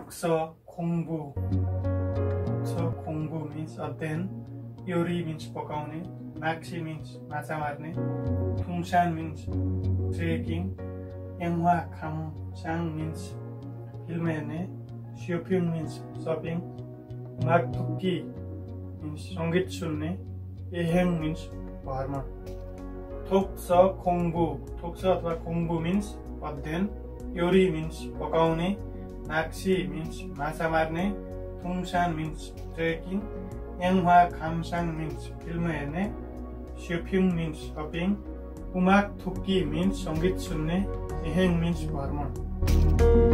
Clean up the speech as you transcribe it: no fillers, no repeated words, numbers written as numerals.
독서, 공부. 독서, 공부 means अध्ययन. योरी means पकाउने. नाक्सी means माछा मार्ने. थुङसान means ट्रेकिङ. याङवा खामसाङ means फिल्म हेर्ने. स्योपिङ means सपिङ. मागथुक्की means सङ्गीत सुन्ने. एहेङ means भ्रमण. थोक्स खोङ्बु. थोक्स अथवा खोङ्बु means अध्ययन. योरी means पकाउने. नाक्सी means माछा मार्ने. थुङसान means ट्रेकिङ. याङवा खामसाङ means फिल्म हेर्ने. स्योपिङ means सपिङ. उमाक थुक्की means सङ्गीत सुन्ने. एहेङ means भ्रमण.